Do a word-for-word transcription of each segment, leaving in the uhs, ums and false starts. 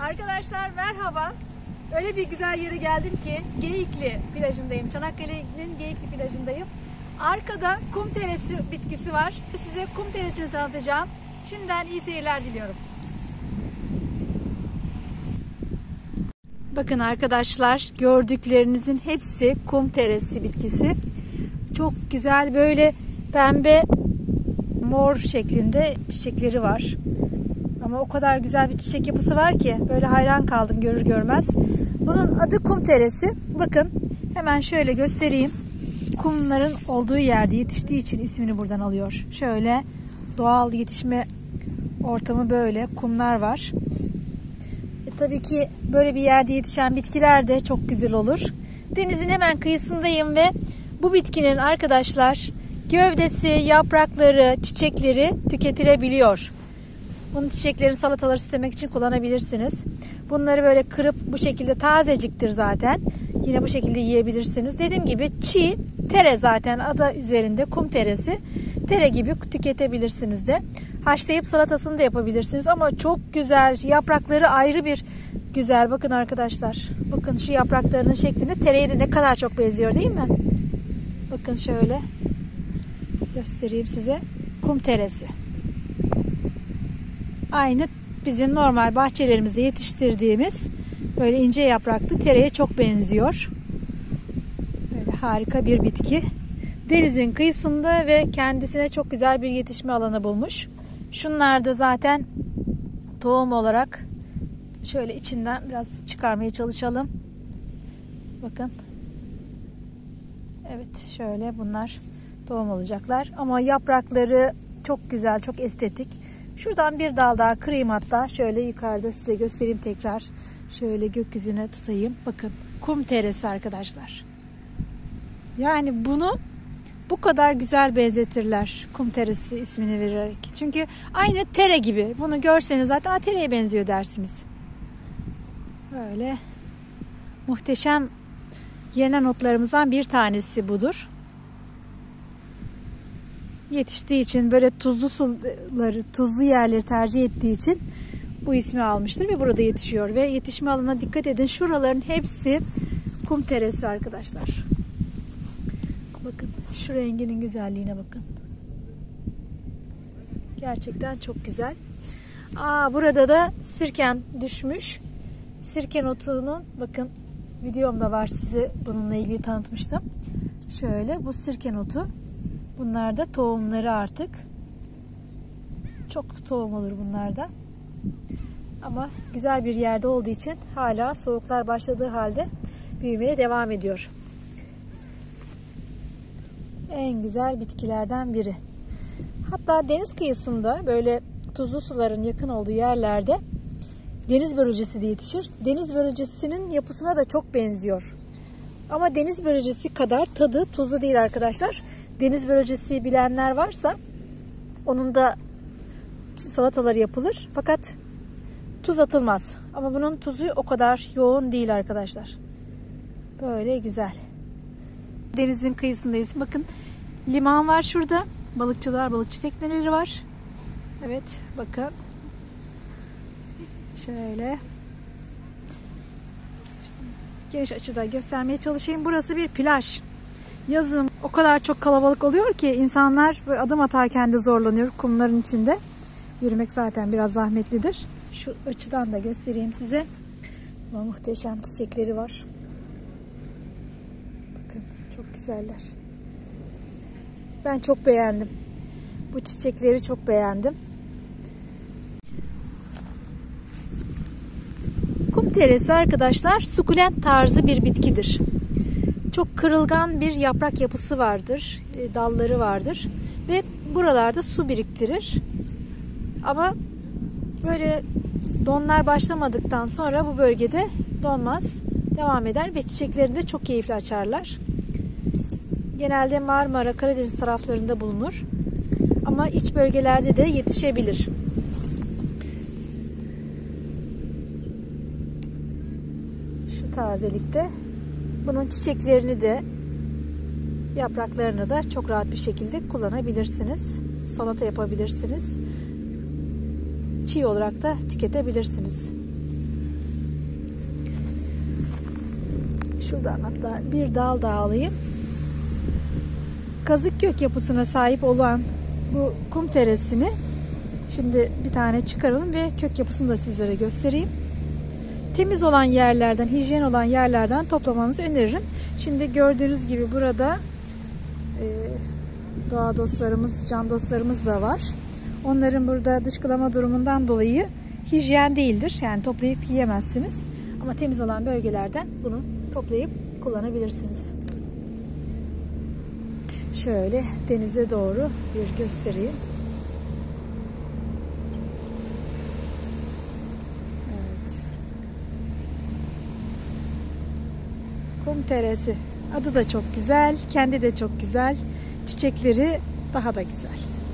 Arkadaşlar merhaba. Öyle bir güzel yere geldim ki Geyikli plajındayım. Çanakkale'nin Geyikli plajındayım. Arkada kum teresi bitkisi var. Size kum teresini tanıtacağım. Şimdiden iyi seyirler diliyorum. Bakın arkadaşlar, gördüklerinizin hepsi kum teresi bitkisi. Çok güzel, böyle pembe mor şeklinde çiçekleri var. Ama o kadar güzel bir çiçek yapısı var ki böyle hayran kaldım görür görmez. Bunun adı kum teresi. Bakın hemen şöyle göstereyim. Kumların olduğu yerde yetiştiği için ismini buradan alıyor. Şöyle doğal yetişme ortamı, böyle kumlar var. E, tabii ki böyle bir yerde yetişen bitkiler de çok güzel olur. Denizin hemen kıyısındayım ve bu bitkinin arkadaşlar gövdesi, yaprakları, çiçekleri tüketilebiliyor. Bunun çiçeklerini salataları süslemek için kullanabilirsiniz. Bunları böyle kırıp bu şekilde, tazeciktir zaten. Yine bu şekilde yiyebilirsiniz. Dediğim gibi çiğ tere, zaten adı üzerinde kum teresi. Tere gibi tüketebilirsiniz de. Haşlayıp salatasını da yapabilirsiniz ama çok güzel. Yaprakları ayrı bir güzel. Bakın arkadaşlar. Bakın şu yapraklarının şeklinde tereye de ne kadar çok benziyor değil mi? Bakın şöyle göstereyim size. Kum teresi. Aynı bizim normal bahçelerimizde yetiştirdiğimiz böyle ince yapraklı tereye çok benziyor. Böyle harika bir bitki. Denizin kıyısında ve kendisine çok güzel bir yetişme alanı bulmuş. Şunlar da zaten tohum olarak, şöyle içinden biraz çıkarmaya çalışalım. Bakın. Evet, şöyle bunlar tohum olacaklar. Ama yaprakları çok güzel, çok estetik. Şuradan bir dal daha kırayım, hatta şöyle yukarıda size göstereyim tekrar. Şöyle gökyüzüne tutayım. Bakın kum teresi arkadaşlar. Yani bunu bu kadar güzel benzetirler, kum teresi ismini vererek. Çünkü aynı tere gibi. Bunu görseniz zaten tereye benziyor dersiniz. Böyle muhteşem yenen otlarımızdan bir tanesi budur. Yetiştiği için, böyle tuzlu suları, tuzlu yerleri tercih ettiği için bu ismi almıştır ve burada yetişiyor. Ve yetişme alanına dikkat edin. Şuraların hepsi kum teresi arkadaşlar. Bakın şu renginin güzelliğine bakın. Gerçekten çok güzel. Aa, burada da sirken düşmüş. Sirken otunun, bakın videomda var, size bununla ilgili tanıtmıştım. Şöyle bu sirken otu. Bunlar da tohumları artık. Çok tohum olur bunlarda. Ama güzel bir yerde olduğu için hala soğuklar başladığı halde büyümeye devam ediyor. En güzel bitkilerden biri. Hatta deniz kıyısında, böyle tuzlu suların yakın olduğu yerlerde deniz börülcesi de yetişir. Deniz börülcesinin yapısına da çok benziyor. Ama deniz börülcesi kadar tadı tuzlu değil arkadaşlar. Deniz börülcesi bilenler varsa onun da salataları yapılır. Fakat tuz atılmaz. Ama bunun tuzu o kadar yoğun değil arkadaşlar. Böyle güzel. Denizin kıyısındayız. Bakın liman var şurada. Balıkçılar, balıkçı tekneleri var. Evet, bakın. Şöyle. Geniş açıda göstermeye çalışayım. Burası bir plaj. Yazın o kadar çok kalabalık oluyor ki insanlar böyle adım atarken de zorlanıyor kumların içinde. Yürümek zaten biraz zahmetlidir. Şu açıdan da göstereyim size. Ama muhteşem çiçekleri var. Bakın çok güzeller. Ben çok beğendim. Bu çiçekleri çok beğendim. Kum teresi arkadaşlar sukulent tarzı bir bitkidir. Çok kırılgan bir yaprak yapısı vardır, dalları vardır ve buralarda su biriktirir. Ama böyle donlar başlamadıktan sonra bu bölgede donmaz, devam eder ve çiçeklerini de çok keyifli açarlar. Genelde Marmara, Karadeniz taraflarında bulunur ama iç bölgelerde de yetişebilir. Şu tazelikte. Bunun çiçeklerini de, yapraklarını da çok rahat bir şekilde kullanabilirsiniz. Salata yapabilirsiniz. Çiğ olarak da tüketebilirsiniz. Şuradan hatta bir dal daha alayım. Kazık kök yapısına sahip olan bu kum teresini şimdi bir tane çıkaralım ve kök yapısını da sizlere göstereyim. Temiz olan yerlerden, hijyen olan yerlerden toplamanızı öneririm. Şimdi gördüğünüz gibi burada e, doğa dostlarımız, can dostlarımız da var. Onların burada dışkılama durumundan dolayı hijyen değildir. Yani toplayıp yiyemezsiniz. Ama temiz olan bölgelerden bunu toplayıp kullanabilirsiniz. Şöyle denize doğru bir göstereyim. Evet. Kum teresi. Adı da çok güzel. Kendi de çok güzel. Çiçekleri daha da güzel.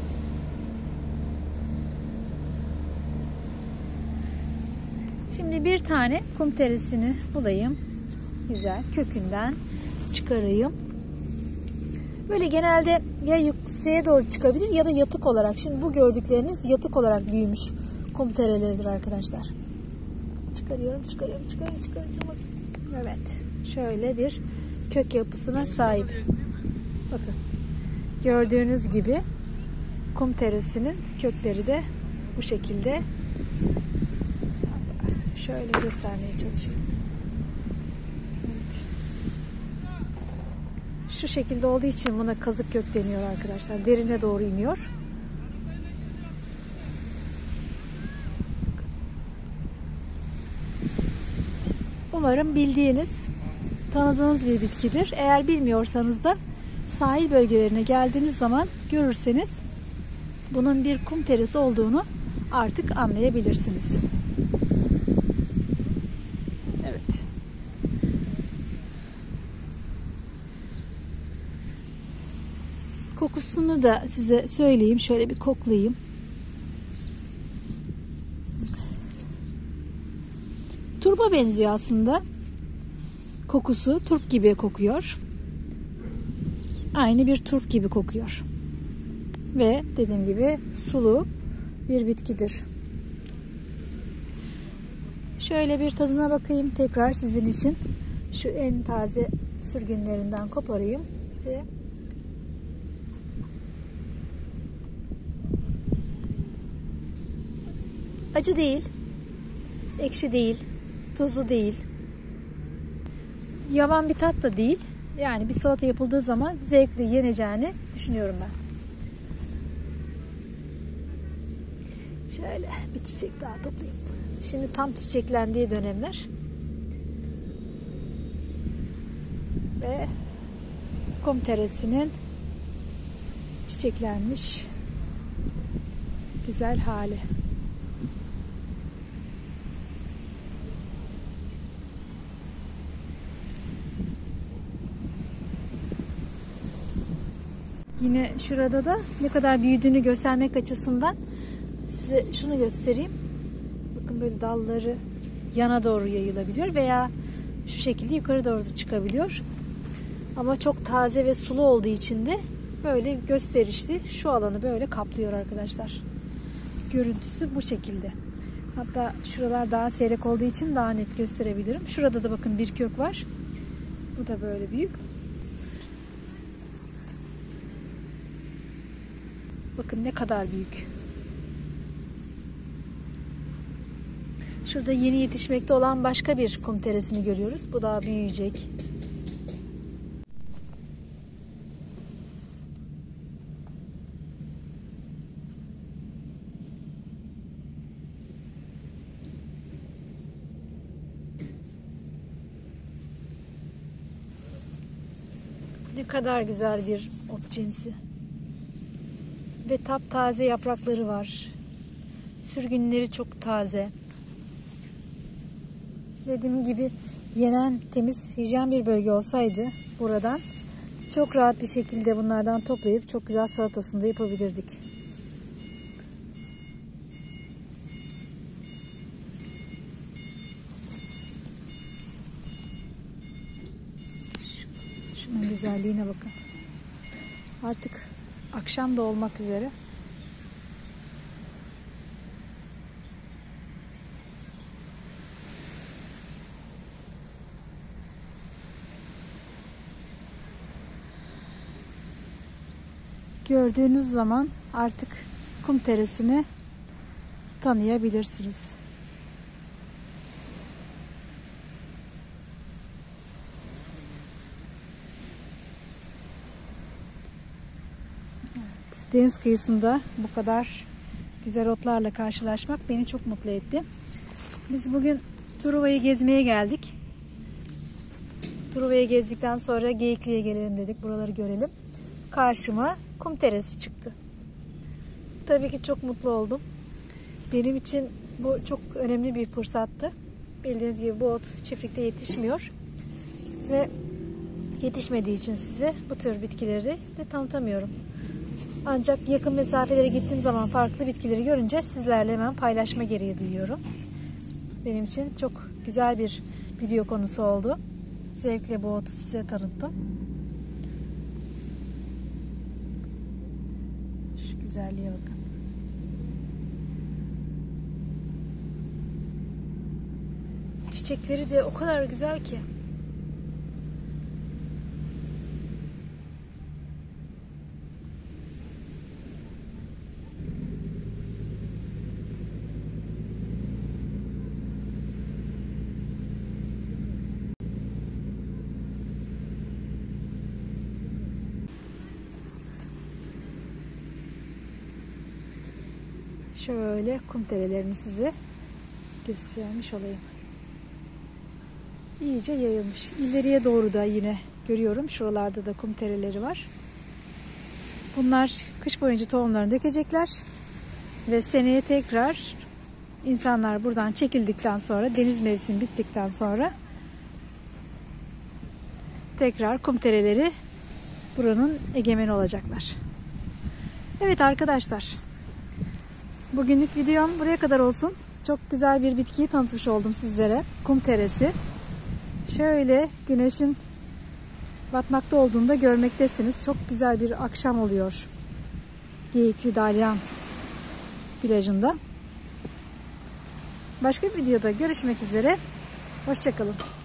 Şimdi bir tane kum teresini bulayım. Güzel. Kökünden çıkarayım. Böyle genelde ya yükseğe doğru çıkabilir ya da yatık olarak. Şimdi bu gördükleriniz yatık olarak büyümüş kum tereleridir arkadaşlar. Çıkarıyorum, çıkarıyorum, çıkarıyorum, çıkarıyorum. Evet. Şöyle bir kök yapısına sahip. Bakın. Gördüğünüz gibi kum teresinin kökleri de bu şekilde. Şöyle göstermeye çalışayım. Evet. Şu şekilde olduğu için buna kazık kök deniyor arkadaşlar. Derine doğru iniyor. Umarım bildiğiniz, tanıdığınız bir bitkidir. Eğer bilmiyorsanız da sahil bölgelerine geldiğiniz zaman görürseniz bunun bir kum teresi olduğunu artık anlayabilirsiniz. Evet. Kokusunu da size söyleyeyim. Şöyle bir koklayayım. Turba benziyor aslında. Kokusu turp gibi kokuyor. Aynı bir turp gibi kokuyor. Ve dediğim gibi sulu bir bitkidir. Şöyle bir tadına bakayım tekrar sizin için. Şu en taze sürgünlerinden koparayım ve acı değil, ekşi değil, tuzlu değil, yavan bir tat da değil. Yani bir salata yapıldığı zaman zevkle yeneceğini düşünüyorum ben. Şöyle bir çiçek daha toplayayım. Şimdi tam çiçeklendiği dönemler. Ve kum teresinin çiçeklenmiş güzel hali. Yine şurada da ne kadar büyüdüğünü göstermek açısından size şunu göstereyim. Bakın böyle dalları yana doğru yayılabiliyor veya şu şekilde yukarı doğru da çıkabiliyor. Ama çok taze ve sulu olduğu için de böyle gösterişli şu alanı böyle kaplıyor arkadaşlar. Görüntüsü bu şekilde. Hatta şuralar daha seyrek olduğu için daha net gösterebilirim. Şurada da bakın bir kök var. Bu da böyle büyük. Bakın ne kadar büyük. Şurada yeni yetişmekte olan başka bir kum teresini görüyoruz. Bu daha büyüyecek. Ne kadar güzel bir ot cinsi. Ve taptaze yaprakları var. Sürgünleri çok taze. Dediğim gibi yenen, temiz, hijyen bir bölge olsaydı buradan çok rahat bir şekilde bunlardan toplayıp çok güzel salatasını da yapabilirdik. Şunun güzelliğine bakın. Artık akşam da olmak üzere. gördüğünüz zaman artık kum teresini tanıyabilirsiniz. Evet, deniz kıyısında bu kadar güzel otlarla karşılaşmak beni çok mutlu etti. Biz bugün Truva'yı gezmeye geldik. Truva'yı gezdikten sonra Geyikli'ye gelelim dedik. Buraları görelim. Karşıma kum teresi çıktı. Tabii ki çok mutlu oldum. Benim için bu çok önemli bir fırsattı. Bildiğiniz gibi bu ot çiftlikte yetişmiyor. Ve yetişmediği için size bu tür bitkileri de tanıtamıyorum. Ancak yakın mesafelere gittiğim zaman farklı bitkileri görünce sizlerle hemen paylaşma gereği duyuyorum. Benim için çok güzel bir video konusu oldu. Zevkle bu otu size tanıttım. Şu güzelliğe bakın. Çiçekleri de o kadar güzel ki. Şöyle kum terelerini size göstermiş olayım. İyice yayılmış. İleriye doğru da yine görüyorum. Şuralarda da kum tereleri var. Bunlar kış boyunca tohumlarını dökecekler. Ve seneye tekrar insanlar buradan çekildikten sonra, deniz mevsimi bittikten sonra tekrar kum tereleri buranın egemeni olacaklar. Evet arkadaşlar. Bugünlük videom buraya kadar olsun. Çok güzel bir bitkiyi tanıtmış oldum sizlere. Kum teresi. Şöyle güneşin batmakta olduğunda görmektesiniz. Çok güzel bir akşam oluyor. Geyikli Dalyan plajında. Başka bir videoda görüşmek üzere. Hoşça kalın.